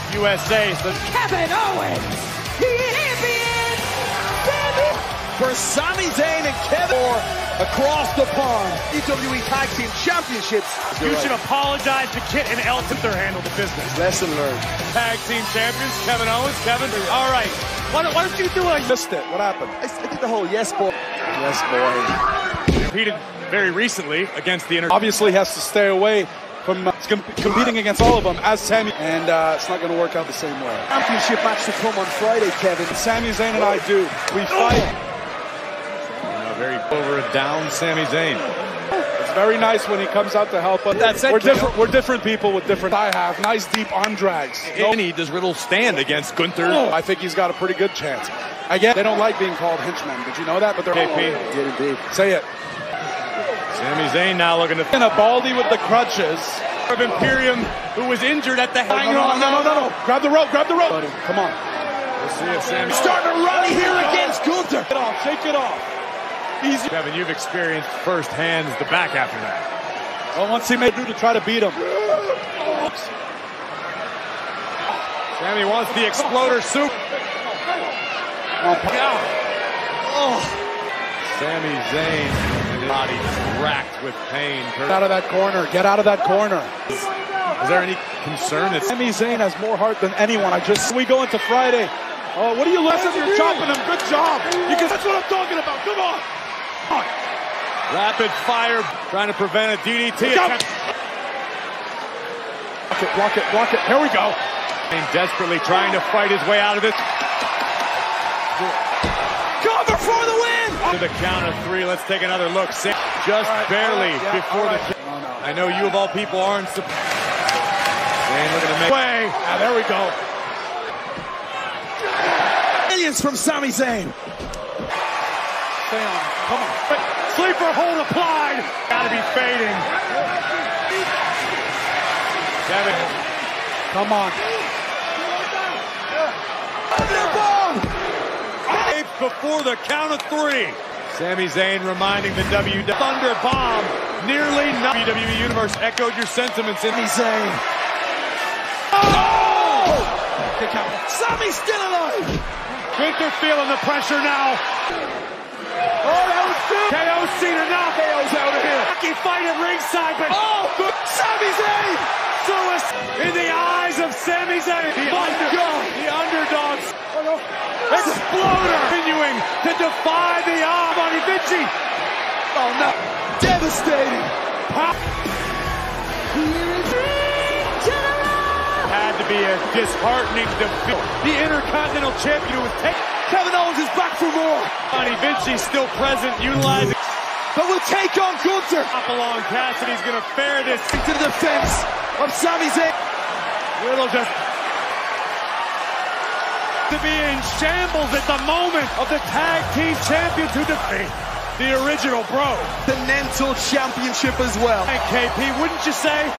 USA. So Kevin Owens, champion! For Sami Zayn and Kevin across the pond. EWE Tag Team Championships. you should apologize to Kit and El if they're handled the business. Lesson learned. Tag team champions, Kevin Owens. Kevin, all right. Why don't you do a Missed it. What happened? I did the whole yes boy. Yes boy. repeated very recently against the Obviously has to stay away from competing against all of them as Sami, and it's not going to work out the same way. Championship match to come on Friday, Kevin. Sami Zayn and I do. We fight. very over a down Sami Zayn. It's very nice when he comes out to help us. That's it, we're different. We're different people with different. I have nice deep arm drags. Any does Riddle stand against Gunther? I think he's got a pretty good chance. Again, they don't like being called henchmen. Did you know that? But they're KP. Did indeed. Say it. Sami Zayn now looking to And a Baldy with the crutches. of Imperium, who was injured at the hang on. No. Grab the rope. Grab the rope. Come on. We'll see if Sami Starting to rally here against Gunther. Shake it off. Shake it off. Easy. Kevin, you've experienced firsthand the back after that. Well, once he made do to try to beat him. Sami wants the exploder soup. Sami Zayn, body just racked with pain. Get out of that corner. Get out of that corner. Is there any concern that Sami Zayn has more heart than anyone. We go into Friday. Oh, what are you listening? You're chopping him. Good job. That's what I'm talking about. Come on. rapid fire trying to prevent a DDT attempt? Block it. Here we go. And desperately trying to fight his way out of this. Cover for the win. To the count of 3, let's take another look. Just barely before the. I know you of all people aren't. Zayn looking to make way. There we go. Millions from Sami Zayn. Stay on. Come on. Sleeper hold applied. Gotta be fading. Kevin. Come on. Before the count of 3. Sami Zayn reminding the WWE Thunder Bomb. Nearly WWE Universe echoed your sentiments in Sami Zayn. Oh! Sami's still alive. Gunther feeling the pressure now. Oh, that was good. KO Cena now. KO's out of here. Lucky fight at ringside, but Sami Zayn. in the eyes of Sami Zayn. The underdogs. Exploder continuing to defy the odds on Vinci. Oh no. Devastating. Had to be a disheartening defeat. The Intercontinental Champion was taken. Kevin Owens is back for more. Johnny Vinci still present, utilizing. But will take on Gunther. Up along Cassidy's going to fare this To the defense of Sami Zayn. Riddle just to be in shambles at the moment of the tag team champions who defeat the original bro. The Mental Championship as well. And KP, wouldn't you say?